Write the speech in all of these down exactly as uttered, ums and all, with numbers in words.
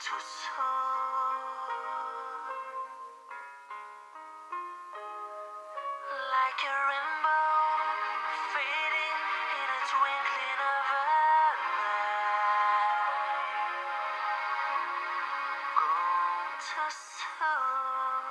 too soon. Like a rainbow fading in a twinkling of an eye. Gone too soon.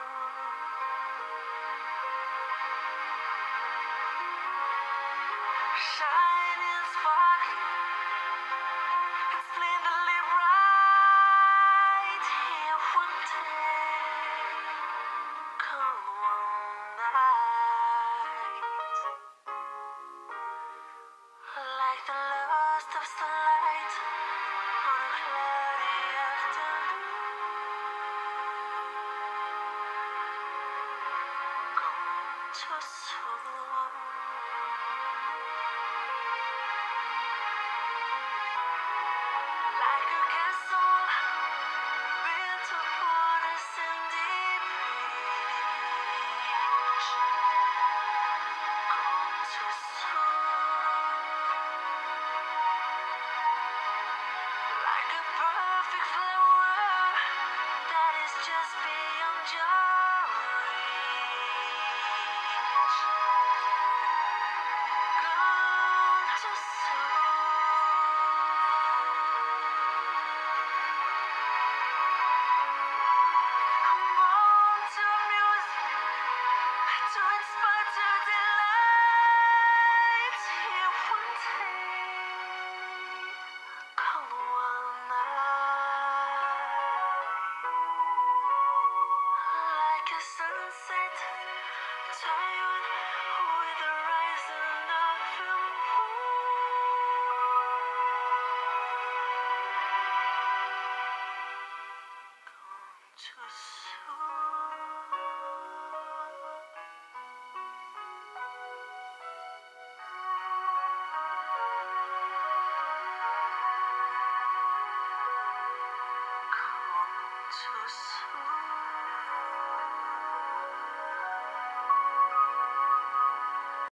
Shining, sparkling, and splendidly bright. Here one day, come one night. Like the lust of sunlight on a cloudy afternoon. Gone too soon.